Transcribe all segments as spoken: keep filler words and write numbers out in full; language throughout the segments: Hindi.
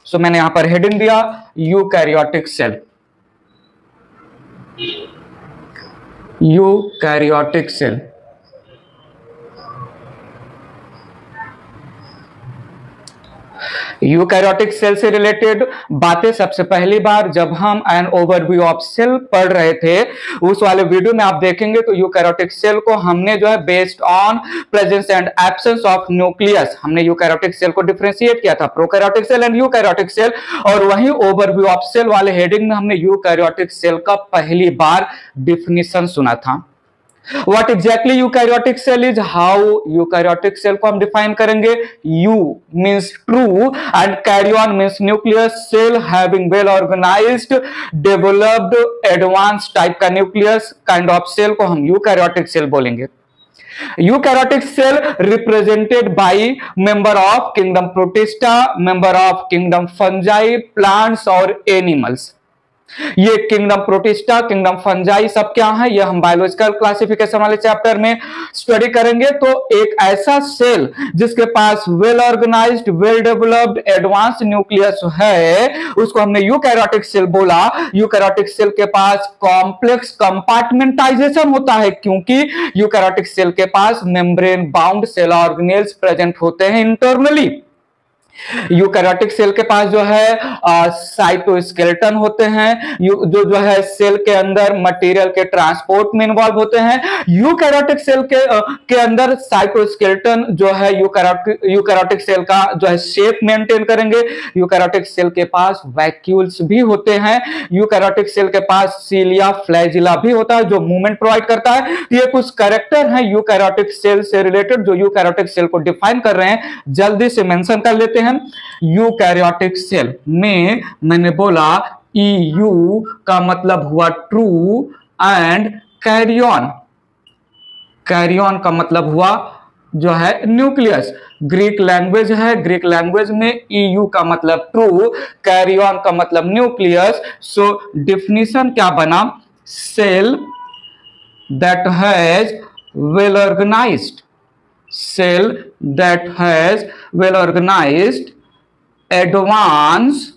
सो मैंने यहां पर हेडिंग दिया eukaryotic cell, eukaryotic cell. Eukaryotic cell से रिलेटेड बातें सबसे पहली बार जब हम एन ओवरव्यू ऑफ सेल पढ़ रहे थे, उस वाले वीडियो में आप देखेंगे तो यूकैरियोटिक सेल को हमने जो है based on presence and absence of nucleus, हमने यूकैरियोटिक सेल को डिफरेंशिएट किया था, prokaryotic cell and eukaryotic cell. और वही ओवरव्यू ऑफ सेल वाले हेडिंग में हमने यूकैरियोटिक सेल का पहली बार डिफिनीशन सुना था। What exactly eukaryotic cell is? How eukaryotic cell को हम डिफाइन करेंगे? U means true and karyon means nucleus cell having well organized, developed, advanced type का nucleus kind of cell को हम eukaryotic cell बोलेंगे। Eukaryotic cell represented by member of kingdom Protista, member of kingdom Fungi, plants और animals। ये किंगडम प्रोटिस्टा, किंगडम फंजाई सब क्या है, ये हम बायोलॉजिकल क्लासिफिकेशन वाले चैप्टर में स्टडी करेंगे। तो एक ऐसा सेल जिसके पास well organised, well developed, advance nucleus है, उसको हमने यूकैरियोटिक सेल बोला। यूकैरियोटिक सेल के पास कॉम्प्लेक्स कंपार्टमेंटाइजेशन होता है, क्योंकि यूकैरियोटिक सेल के पास membrane bound cell organelles present होते हैं इंटरनली। यूकैरियोटिक सेल के पास जो है साइटोस्केलेटन होते हैं, जो जो है सेल के अंदर मटेरियल के ट्रांसपोर्ट में इन्वॉल्व होते हैं। यूकैरियोटिक सेल के आ, के अंदर साइटोस्केलेटन जो है यूकैरियोटिक यूकैरियोटिक सेल का जो है शेप मेंटेन करेंगे। यूकैरियोटिक सेल के पास वैक्यूल्स भी होते हैं। यूकैरियोटिक सेल के पास सीलिया फ्लैजिला भी होता है जो मूवमेंट प्रोवाइड करता है। ये कुछ कैरेक्टर हैं यूकैरियोटिक सेल से रिलेटेड जो यूकैरियोटिक सेल को डिफाइन कर रहे हैं, जल्दी से मेंशन कर लेते हैं। यूकैरियोटिक सेल में मैंने बोला ई यू का मतलब हुआ ट्रू एंड कैरियन, कैरियन का मतलब हुआ जो है न्यूक्लियस। ग्रीक लैंग्वेज है, ग्रीक लैंग्वेज में ई यू का मतलब ट्रू, कैरियन का मतलब न्यूक्लियस। सो डिफिनीशन क्या बना? Cell that has well organised, cell that has well organized, advanced,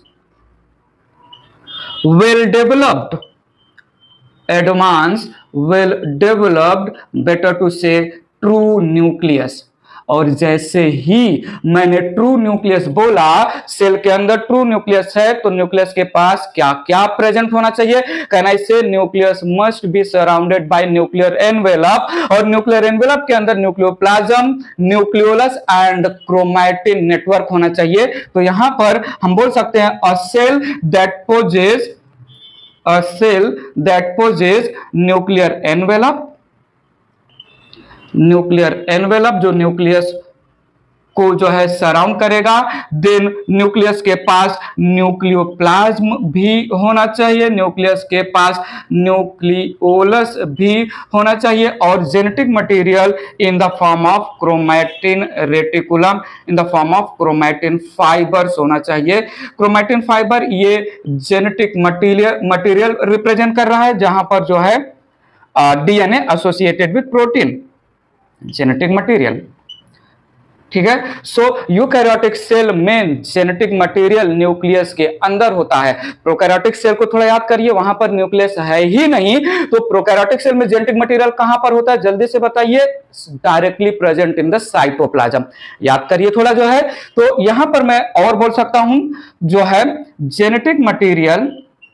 well developed, advanced, well developed, better to say true nucleus। और जैसे ही मैंने ट्रू न्यूक्लियस बोला, सेल के अंदर ट्रू न्यूक्लियस है, तो न्यूक्लियस के पास क्या क्या प्रेजेंट होना चाहिए? Can I say nucleus must be surrounded by nuclear envelope, और न्यूक्लियर एनवेलप के अंदर nucleoplasm, nucleolus and chromatin network होना चाहिए। तो यहां पर हम बोल सकते हैं a cell that possess, a cell that possess nuclear envelope, nuclear envelope जो न्यूक्लियस को जो है सराउंड करेगा। देन न्यूक्लियस के पास न्यूक्लियोप्लाज्म भी होना चाहिए, न्यूक्लियस के पास न्यूक्लियोलस भी होना चाहिए, और genetic material in the form of chromatin reticulum, in the form of chromatin fibres होना चाहिए। क्रोमैटिन फाइबर ये जेनेटिक मटेरियल मटेरियल रिप्रेजेंट कर रहा है, जहां पर जो है DNA associated with protein, genetic material. ठीक है। सो यूकैरियोटिक सेल में जेनेटिक मटेरियल न्यूक्लियस के अंदर होता है। प्रोकैरियोटिक सेल को थोड़ा याद करिए, वहां पर न्यूक्लियस है ही नहीं, तो प्रोकैरियोटिक सेल में जेनेटिक मटेरियल कहां पर होता है? जल्दी से बताइए। Directly present in the cytoplasm. याद करिए थोड़ा जो है। तो यहां पर मैं और बोल सकता हूं जो है genetic material,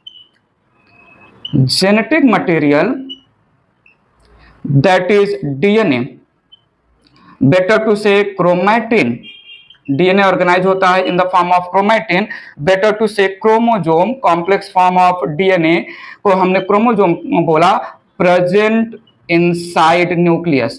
genetic material that is DNA, better to say chromatin, DNA organise होता है in the form of chromatin, better to say chromosome, complex form of DNA को हमने क्रोमोजोम बोला, present inside nucleus,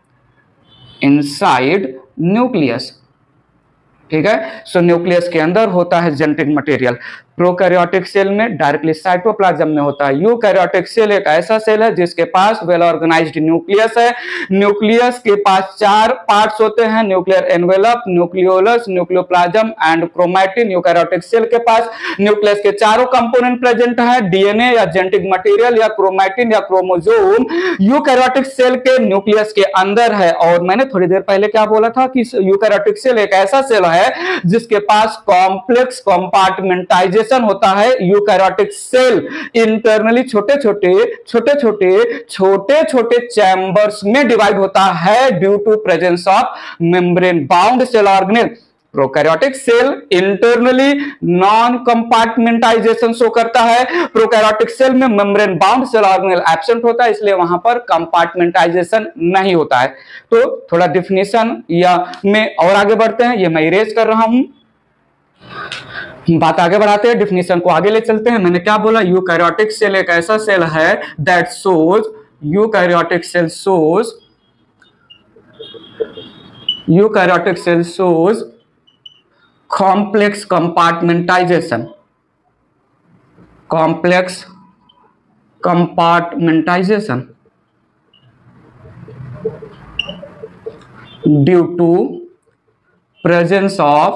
inside nucleus. ठीक है। सो न्यूक्लियस के अंदर होता है जेनेटिक मटेरियल। प्रोकैरियोटिक सेल में डायरेक्टली साइटोप्लाज्म में होता है। यूकैरियोटिक सेल एक ऐसा सेल है जिसके पास वेल ऑर्गेनाइज्ड न्यूक्लियस है। न्यूक्लियस के पास चार पार्ट्स होते हैं, nuclear envelope, nucleolus, nucleoplasm and chromatin. Eukaryotic cell के पास न्यूक्लियस के चारों कंपोनेंट प्रेजेंट है, डीएनए या जेनेटिक मटेरियल या क्रोमैटिन या क्रोमोसोम यूकैरियोटिक सेल के न्यूक्लियस के अंदर है। और मैंने थोड़ी देर पहले क्या बोला था कि यूकैरियोटिक सेल एक ऐसा सेल है जिसके पास कॉम्प्लेक्स कंपार्टमेंटाइजेशन होता है। यूकैरियोटिक सेल इंटरनली छोटे छोटे छोटे छोटे छोटे छोटे चैम्बर्स में डिवाइड होता है due to presence of membrane bound cell organelle. Prokaryotic cell internally non compartmentalisation show करता है। प्रोकैरियोटिक सेल में membrane bound cell organelle absent होता है, इसलिए वहां पर कंपार्टमेंटाइजेशन नहीं होता है। तो थोड़ा डिफिनेशन या में और आगे बढ़ते हैं, ये मैं इरेज कर रहा हूं, बात आगे बढ़ाते हैं, डिफिनेशन को आगे ले चलते हैं। मैंने क्या बोला, यूकैरियोटिक सेल एक ऐसा सेल है that shows eukaryotic cell shows eukaryotic cell shows complex compartmentization complex compartmentization due to presence of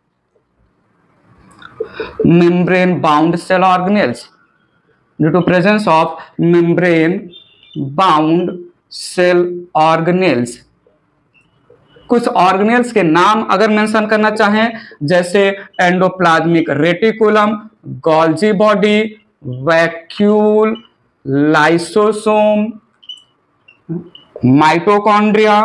membrane bound cell organelles due to presence of membrane bound cell organelles। कुछ ऑर्गेनेल्स के नाम अगर मेंशन करना चाहें, जैसे endoplasmic reticulum, Golgi body, vacuole, lysosome, mitochondria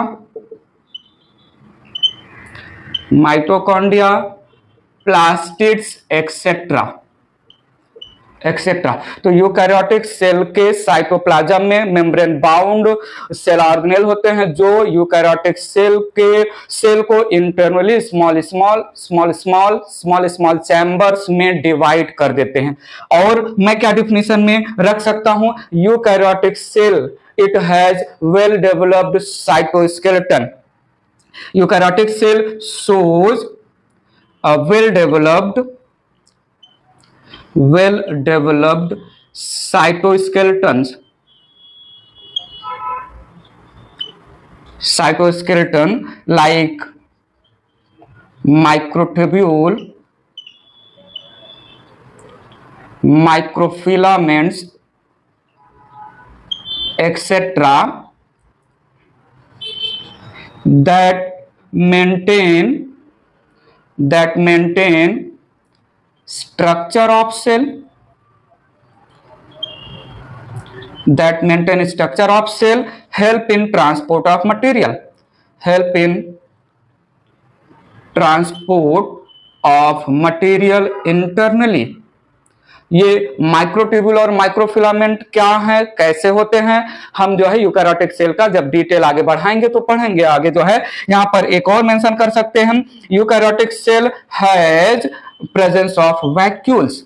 mitochondria plastids etcetera etcetera. तो यूकैरियोटिक सेल के साइटोप्लाज्म में मेम्ब्रेन बाउंड सेल ऑर्गेनेल होते हैं जो यूकैरियोटिक सेल के सेल को internally small small small small small small chambers में डिवाइड कर देते हैं। और मैं क्या डिफिनेशन में रख सकता हूं, eukaryotic cell it has well developed cytoskeleton. Eukaryotic cell shows a well developed well developed cytoskeletons cytoskeleton like microtubule, microfilaments etc. that maintain that maintain structure of cell that maintain structure of cell help in transport of material help in transport of material internally। ये माइक्रोट्यूब्यूल और माइक्रोफिलामेंट क्या है, कैसे होते हैं, हम जो है यूकैरियोटिक सेल का जब डिटेल आगे बढ़ाएंगे तो पढ़ेंगे। आगे जो है यहाँ पर एक और मेंशन कर सकते हैं, eukaryotic cell has presence of vacuoles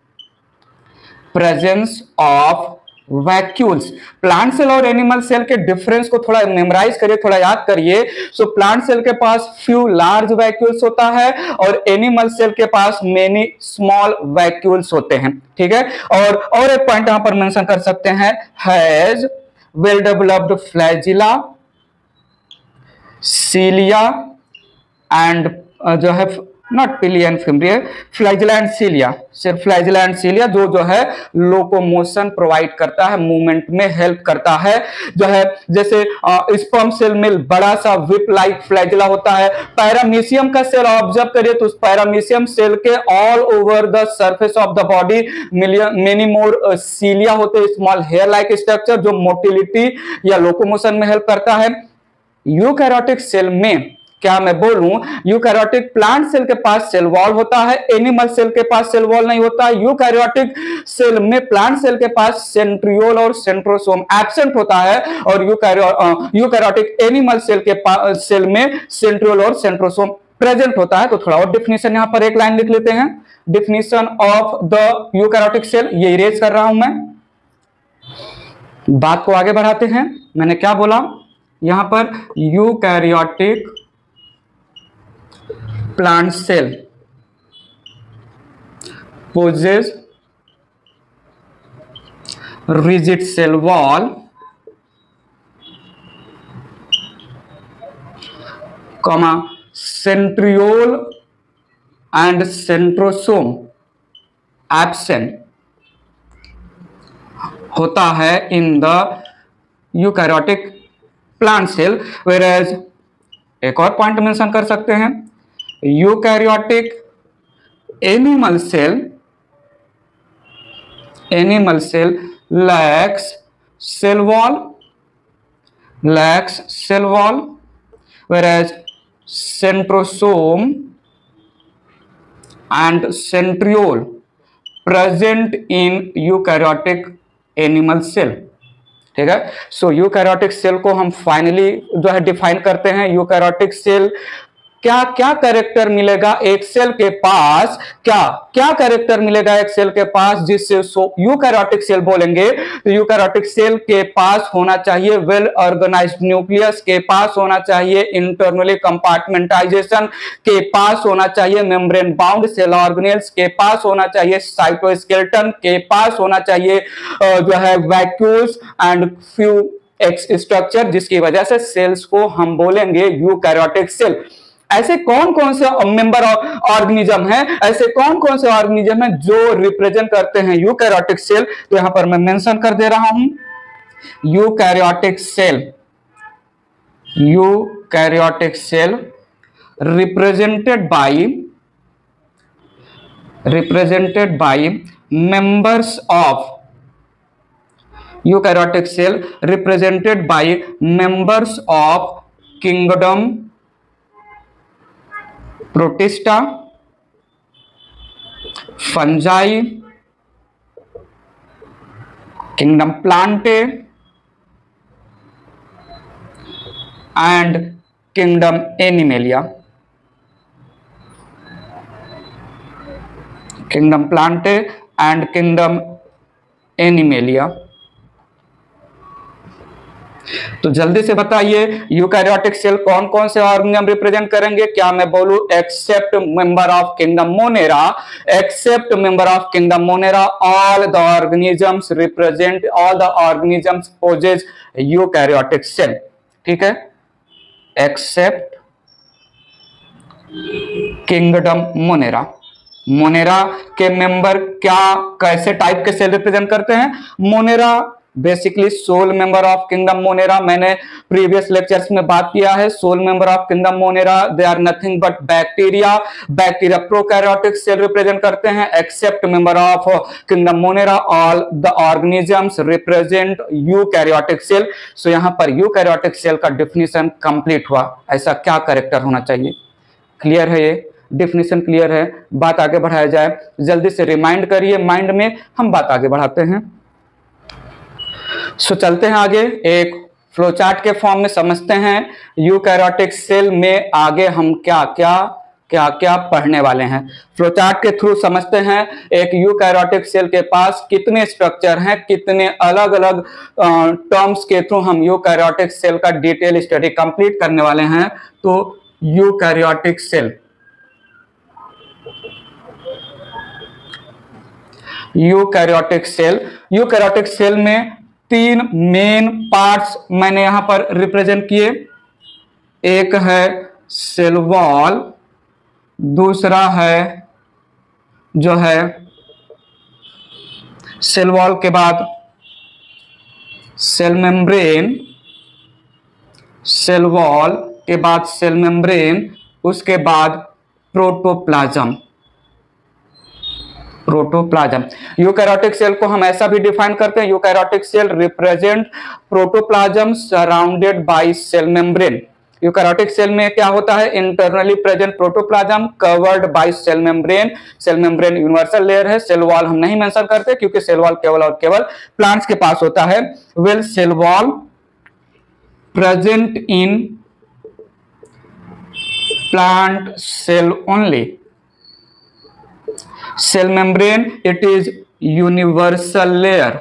presence of vacuoles. Plant cell और एनिमल सेल के डिफरेंस को थोड़ा मेमोराइज करिए, थोड़ा याद करिए। सो प्लांट सेल के पास फ्यू लार्ज वैक्यूल्स होता है और एनिमल सेल के पास मेनी स्मॉल वैक्यूल्स होते हैं, ठीक है। और और एक पॉइंट यहां पर मेंशन कर सकते हैं, has well developed flagella, cilia and जो है not pili and fimbriae, flagella and cilia, सिर्फ फ्लैजिला एंड सीलिया जो जो है लोकोमोशन प्रोवाइड करता है, मूवमेंट में हेल्प करता है। जो है जैसे स्पर्म सेल में बड़ा सा विप लाइक फ्लैजिला होता है। पैरामीशियम का सेल ऑब्जर्व करिए तो उस पैरामीशियम सेल के all over the surface of the body many more cilia होते हैं, स्मॉल हेयर लाइक स्ट्रक्चर जो मोटिलिटी या लोकोमोशन में हेल्प करता है। यूकैरियोटिक सेल में क्या मैं बोलूं, यूकैरियोटिक प्लांट सेल के पास सेल वॉल होता है, एनिमल सेल के पास सेल वॉल नहीं होता। यूकैरियोटिक सेल में प्लांट सेल के पास सेंट्रियोल और सेंट्रोसोम एब्सेंट होता है और यूकैरियोटिक एनिमल सेल के पास सेल में सेंट्रियोल और सेंट्रोसोम प्रेजेंट होता है। तो थोड़ा और डिफिनेशन यहां पर एक लाइन लिख लेते हैं, definition of the eukaryotic cell, ये इरेज कर रहा हूं मैं। बात को आगे बढ़ाते हैं। मैंने क्या बोला यहां पर, eukaryotic plant cell possess rigid cell wall, comma centriole and centrosome absent होता है in the eukaryotic plant cell, whereas एक और पॉइंट मेंशन कर सकते हैं, eukaryotic animal cell animal cell lacks cell wall lacks cell wall whereas centrosome and centriole present in eukaryotic animal cell। ठीक है, सो यूकैरियोटिक सेल को हम फाइनली जो है डिफाइन करते हैं। यूकैरियोटिक सेल क्या क्या कैरेक्टर मिलेगा एक सेल के पास, क्या क्या कैरेक्टर मिलेगा एक सेल के पास जिससे यूकैरियोटिक सेल बोलेंगे? तो यूकैरियोटिक सेल के पास होना चाहिए वेल ऑर्गेनाइज्ड न्यूक्लियस, के पास होना चाहिए इंटरनली कंपार्टमेंटाइजेशन, के पास होना चाहिए मेम्ब्रेन बाउंड सेल ऑर्गेनेल्स, के पास होना चाहिए साइटोस्केलेटन, के पास होना चाहिए जो है vacuoles and few X structure, जिसकी वजह से सेल्स को हम बोलेंगे यूकैरियोटिक सेल। ऐसे कौन कौन से मेंबर ऑर्गेनिज्म हैं, ऐसे कौन कौन से ऑर्गेनिज्म हैं जो रिप्रेजेंट करते हैं यूकैरियोटिक सेल? तो यहां पर मैं मेंशन कर दे रहा हूं, eukaryotic cell eukaryotic cell represented by represented by members of eukaryotic cell represented by members of kingdom Protista, Fungi, kingdom Plantae and kingdom Animalia. Kingdom Plantae and kingdom Animalia. तो जल्दी से बताइए यूकैरियोटिक सेल कौन कौन से ऑर्गेनिज्म रिप्रेजेंट करेंगे? क्या मैं बोलूं except member of kingdom Monera, except member of kingdom Monera all the organisms represent all the organisms possess eukaryotic cell. ठीक है, एक्सेप्ट किंगडम मोनेरा। मोनेरा के मेंबर क्या कैसे टाइप के सेल रिप्रेजेंट करते हैं? Monera basically sole member of kingdom Monera, मैंने प्रीवियस लेक्चर्स में बात किया है। Sole member of kingdom Monera they are nothing but bacteria, bacteria prokaryotic cell represent करते हैं। Accept member of kingdom Monera all the organisms represent eukaryotic cell. So यहां पर यूकैरियोटिक सेल का डिफिनीशन कंप्लीट हुआ। ऐसा क्या कैरेक्टर होना चाहिए? क्लियर है, ये डिफिनीशन क्लियर है। बात आगे बढ़ाया जाए, जल्दी से रिमाइंड करिए माइंड में, हम बात आगे बढ़ाते हैं। सो चलते हैं आगे, एक फ्लोचार्ट के फॉर्म में समझते हैं यूकैरियोटिक सेल में आगे हम क्या क्या क्या क्या पढ़ने वाले हैं। फ्लोचार्ट के थ्रू समझते हैं एक यूकैरियोटिक सेल के पास कितने स्ट्रक्चर हैं, कितने अलग अलग टर्म्स के थ्रू हम यूकैरियोटिक सेल का डिटेल स्टडी कंप्लीट करने वाले हैं। तो eukaryotic cell eukaryotic cell eukaryotic cell में तीन मेन पार्ट्स मैंने यहां पर रिप्रेजेंट किए। एक है सेल वॉल, दूसरा है जो है सेल वॉल के बाद सेल मेम्ब्रेन, सेल वॉल के बाद सेल मेम्ब्रेन, उसके बाद प्रोटोप्लाज्म। प्रोटोप्लाज्म यूकैरियोटिक सेल को हम ऐसा भी डिफाइन करते हैं, eukaryotic cell represent protoplasm surrounded by cell membrane. Eukaryotic cell में क्या होता है? Internally present protoplasm covered by cell membrane. Cell membrane universal layer है। सेल वॉल हम नहीं मेंशन करते क्योंकि सेल वॉल केवल और केवल प्लांट्स के पास होता है। Well cell wall present in plant cell only. Cell membrane it is universal layer,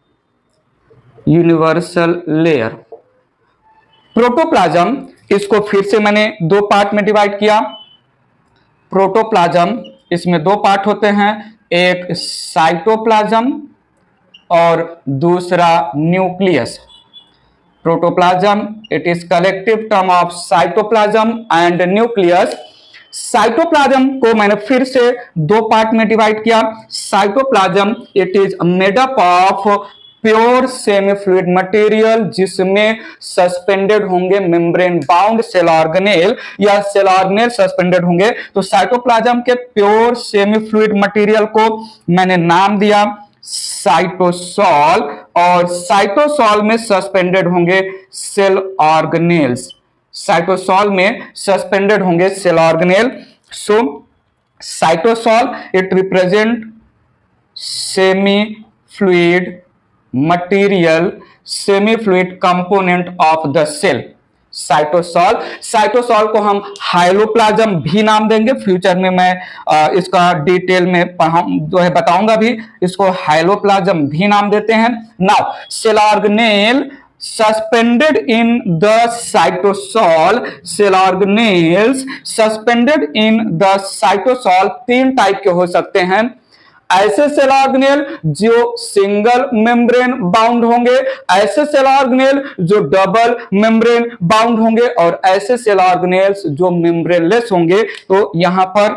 universal layer. Protoplasm, इसको फिर से मैंने दो पार्ट में डिवाइड किया। प्रोटोप्लाज्म इसमें दो पार्ट होते हैं, एक साइटोप्लाज्म और दूसरा nucleus. Protoplasm, it is collective term of cytoplasm and nucleus. Cytoplasm को मैंने फिर से दो पार्ट में डिवाइड किया। Cytoplasm it is made up of pure semi fluid material जिसमें सस्पेंडेड होंगे मेम्ब्रेन बाउंड सेल ऑर्गेनेल या सेल ऑर्गेनेल सस्पेंडेड होंगे। तो साइटोप्लाज्म के प्योर सेमी फ्लूइड मटेरियल को मैंने नाम दिया साइटोसॉल, और साइटोसॉल में सस्पेंडेड होंगे सेल ऑर्गेनेल्स। साइटोसॉल में सस्पेंडेड होंगे cell organelle. So cytosol it represent semi fluid material, semi fluid component of the cell. Cytosol, cytosol को हम हाइलोप्लाज्म भी नाम देंगे। फ्यूचर में मैं आ, इसका डिटेल में जो है बताऊंगा भी, इसको हाइलोप्लाज्म भी नाम देते हैं। Now cell organelle suspended in the cytosol, cell organelles suspended in the cytosol तीन टाइप के हो सकते हैं। ऐसे सेल ऑर्गेनेल जो सिंगल मेम्ब्रेन बाउंड होंगे, ऐसे सेल ऑर्गेनेल जो डबल मेम्ब्रेन बाउंड होंगे, और ऐसे सेल ऑर्गेनेल्स जो मेम्ब्रेनलेस होंगे। तो यहां पर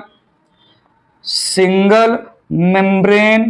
single membrane,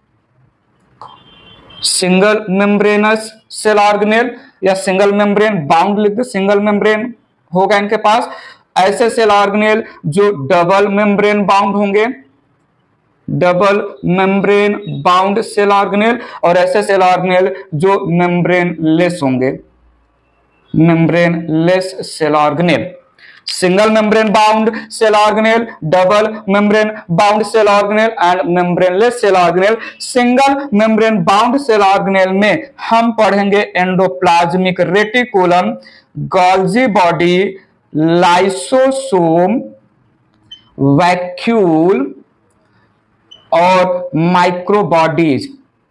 single membranous cell organelle या सिंगल मेम्ब्रेन बाउंड लिख दो, सिंगल मेम्ब्रेन होगा इनके पास। ऐसे सेल ऑर्गेनेल जो डबल मेम्ब्रेन बाउंड होंगे, double membrane bound cell organelle, और ऐसे सेल ऑर्गेनेल जो मेम्ब्रेन लेस होंगे, membrane less cell organelle. Single membrane bound cell organelle, double membrane bound cell organelle and membraneless cell organelle. Single membrane bound cell organelle में हम पढ़ेंगे endoplasmic reticulum, Golgi body, lysosome, vacuole और माइक्रोबॉडीज।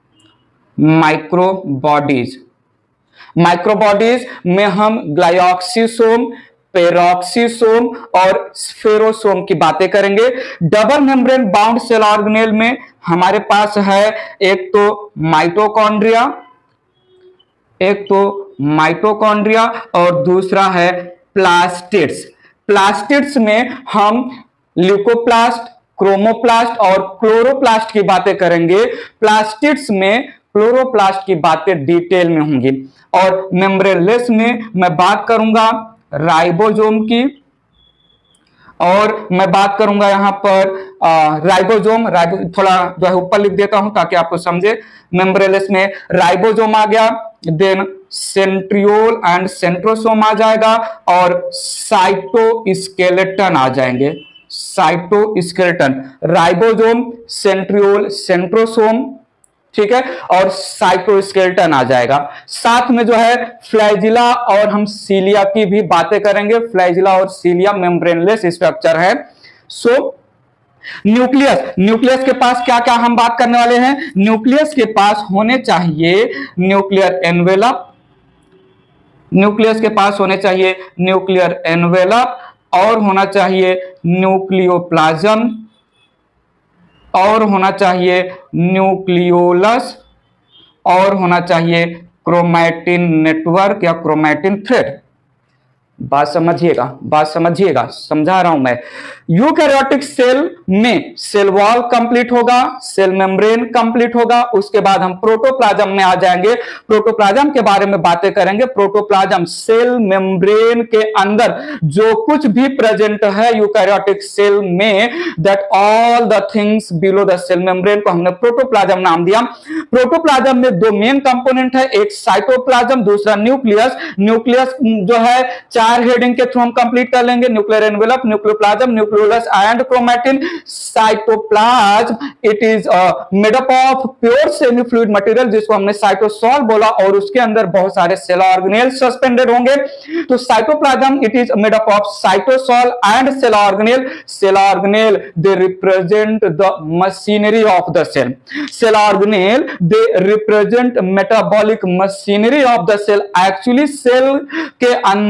माइक्रोबॉडीज माइक्रोबॉडीज में हम ग्लाइऑक्सिसोम, पेरोक्सिसोम और स्फेरोसोम की बातें करेंगे। Double membrane bound cell organelle में हमारे पास है एक तो माइटोकॉन्ड्रिया, एक तो माइटोकॉन्ड्रिया और दूसरा है प्लास्टिड्स। प्लास्टिड्स में हम ल्यूकोप्लास्ट, क्रोमोप्लास्ट और क्लोरोप्लास्ट की बातें करेंगे। प्लास्टिड्स में क्लोरोप्लास्ट की बातें डिटेल में होंगी, और मेम्ब्रेनलेस में मैं बात करूंगा राइबोसोम की, और मैं बात करूंगा यहां पर राइबोसोम, राइबो थोड़ा जो है ऊपर लिख देता हूं ताकि आपको समझे। मेम्ब्रेनलेस में राइबोसोम आ गया, देन सेंट्रियोल एंड सेंट्रोसोम आ जाएगा, और साइटोस्केलेटन आ जाएंगे। साइटोस्केलेटन, राइबोसोम, सेंट्रियोल, सेंट्रोसोम, ठीक है, और साइटोस्केलेटन आ जाएगा। साथ में जो है फ्लैजिला और हम सीलिया की भी बातें करेंगे। फ्लैजिला और सीलिया मेम्ब्रेनलेस स्ट्रक्चर है। सो न्यूक्लियस, न्यूक्लियस के पास क्या क्या हम बात करने वाले हैं। न्यूक्लियस के पास होने चाहिए न्यूक्लियर एनवेलप, न्यूक्लियस के पास होने चाहिए न्यूक्लियर एनवेलप, और होना चाहिए न्यूक्लियोप्लाज्म, और होना चाहिए न्यूक्लियोलस, और होना चाहिए क्रोमैटिन नेटवर्क या क्रोमैटिन थ्रेड। बात समझिएगा, बात समझिएगा, समझा रहा हूं मैं। यूकैरियोटिक सेल में सेल वॉल कंप्लीट होगा, सेल मेम्ब्रेन कंप्लीट होगा, उसके बाद हम प्रोटोप्लाज्म में आ जाएंगे। प्रोटोप्लाज्म के बारे में बातें करेंगे। प्रोटोप्लाज्म सेल मेम्ब्रेन के अंदर जो कुछ भी प्रेजेंट है यूकैरियोटिक सेल में, that all the things below the cell membrane को हमने प्रोटोप्लाज्म नाम दिया। प्रोटोप्लाज्म में दो मेन कंपोनेंट है, एक साइटोप्लाज्म, दूसरा न्यूक्लियस। न्यूक्लियस जो है चार हेडिंग के थ्रू हम कंप्लीट कर लेंगे, nuclear envelope, nucleoplasm, nucleolus and chromatin. Cytoplasm it is made up of pure semi fluid material जिसको हमने साइटोसॉल बोला, और उसके अंदर बहुत सारे सेल ऑर्गेनेल सस्पेंडेड होंगे। तो cytoplasm it is made up of cytosol and cell organelle. Cell organelle they represent the machinery of the cell. Cell organelle they represent metabolic machinery of the cell. Actually cell के अंदर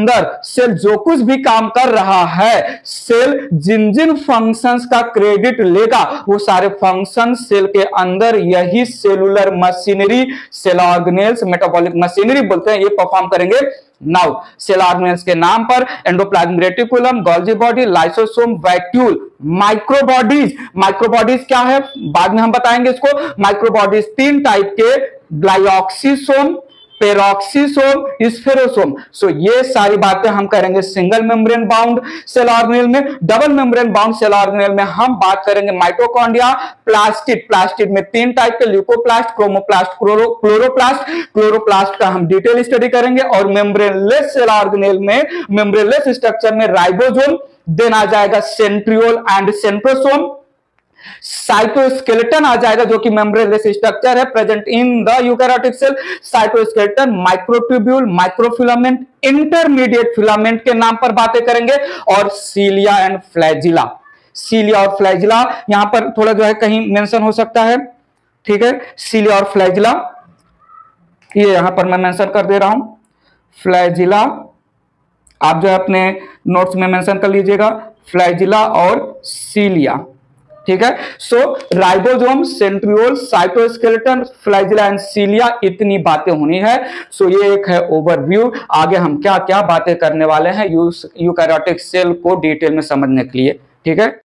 सेल जो कुछ भी काम कर रहा है, सेल जिन जिन फंक्शंस का क्रेडिट लेगा वो सारे फंक्शन सेल के अंदर यही cellular machinery, cell organelles, metabolic machinery बोलते हैं, ये परफॉर्म करेंगे। नाउ सेल ऑर्गेनेल्स के नाम पर endoplasmic reticulum, Golgi body, lysosome, vacuole, microbodies. Microbodies क्या है बाद में हम बताएंगे इसको। माइक्रोबॉडीज तीन टाइप के, ग्लाइऑक्सीसोम, पेरोक्सीसोम, स्फेरोसोम। सो ये सारी बातें हम करेंगे single membrane bound cell organelle में। Double membrane bound cell organelle में हम बात करेंगे माइटोकॉन्ड्रिया, प्लास्टिड। प्लास्टिड में तीन टाइप के, ल्यूकोप्लास्ट, क्रोमोप्लास्ट, क्लोरोप्लास्ट। क्लोरोप्लास्ट का हम डिटेल स्टडी करेंगे। और मेम्ब्रेनलेस सेल ऑर्गेनेल में, मेम्ब्रेनलेस स्ट्रक्चर में राइबोसोम, देन आ जाएगा सेंट्रियोल एंड सेंट्रोसोम। साइटोस्केलेटन आ जाएगा जो कि मेम्ब्रेनलेस स्ट्रक्चर है present in the eukaryotic cell. Cytoskeleton, microtubule, microfilament, intermediate filament के नाम पर बातें करेंगे। और सीलिया एंड फ्लैजिला। सीलिया और फ्लैजिला यहां पर थोड़ा जो है कहीं मेंशन हो सकता है, ठीक है। सीलिया और फ्लैजिला ये यहां पर मैं मेंशन कर दे रहा हूं। फ्लैजिला आप जो है अपने नोट्स में मेंशन कर लीजिएगा, फ्लैजिला और सीलिया, ठीक है। So ribosome, centriole, cytoskeleton, flagella and cilia, इतनी बातें होनी है। सो ये एक है ओवरव्यू। आगे हम क्या क्या बातें करने वाले हैं यूकैरियोटिक सेल को डिटेल में समझने के लिए, ठीक है।